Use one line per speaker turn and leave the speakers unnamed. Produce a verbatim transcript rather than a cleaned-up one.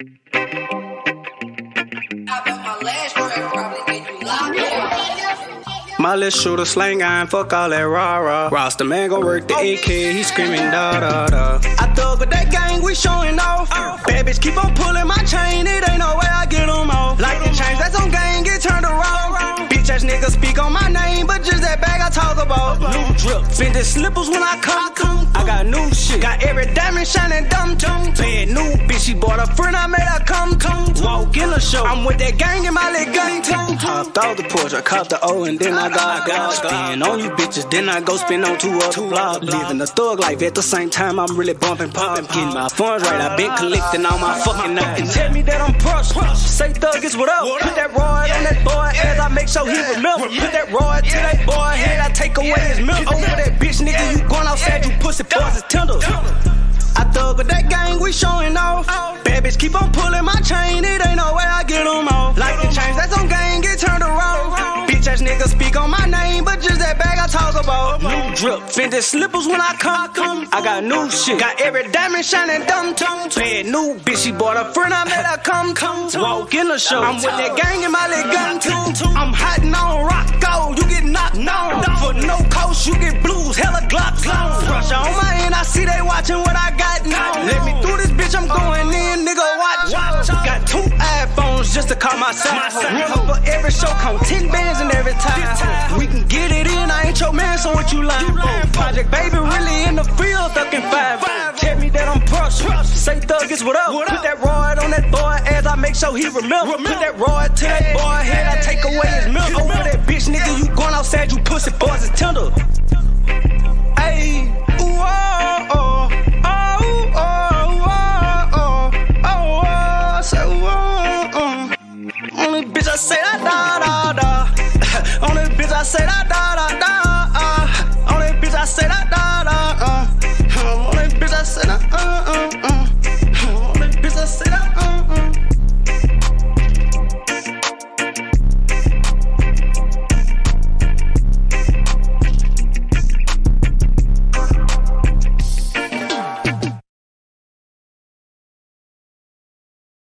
My little shooter slang iron, fuck all that rah-rah. Roster man gon' work the A K, he screaming da-da-da. I thug with that gang, we showing off. Bad bitch keep on pulling my chain, it ain't no way I get them off. Like the chains that's on gang, get turned around. Bitch ass niggas speak on my name, but just that bag I talk about. New drip, fitted slippers when I come. I got new shit, got every diamond shining dumb tongue. Bad new bitch, she bought a friend, I made her come. Walk in the show, I'm with that gang in my little gun. Hopped off the porch, I caught the O and then I got got spin on you bitches, then I go spin on two other blocks. Living a thug life at the same time, I'm really bumping, popping, getting my funds right. I been collecting all my fucking nothing. Tell me that I'm prosperous. Say thug is what up. Put that rod on that boy as I make sure he remember. Put that rod to that boy head, I take away his milk. Over that bitch nigga, you going outside, you pussy boys is tender. I thug with that gang, we showing off. Bad bitch keep on pulling my chain, it ain't no way I get them off. Like the chains that's on gang, get turned around. Bitch ass niggas speak on my name, but just that bag I talk about. New drip, fitted slippers when I come. I got new shit, got every diamond shining dumb tongue. Bad new bitch, she bought a friend, I made her come. Walk in the show, I'm with that gang in my little gun too. I'm hiding on rock gold, you get knocked down. For no coast, you get blues, hella glocks. Pressure on my end, I see they watching what I got. Let me through this bitch, I'm going in, nigga, watch. Got two iPhones just to call my side. Run for every show, count ten bands in every time. We can get it in, I ain't your man, so what you lying for? Project Baby really in the field, thuggin' five. Tell me that I'm prosperous. Say thug is what up. Put that rod on that boy as I make sure he remember. Put that rod to that boy head, I take away his milk. Over that bitch, nigga, you going outside, you pussy boys is tender. Ayy.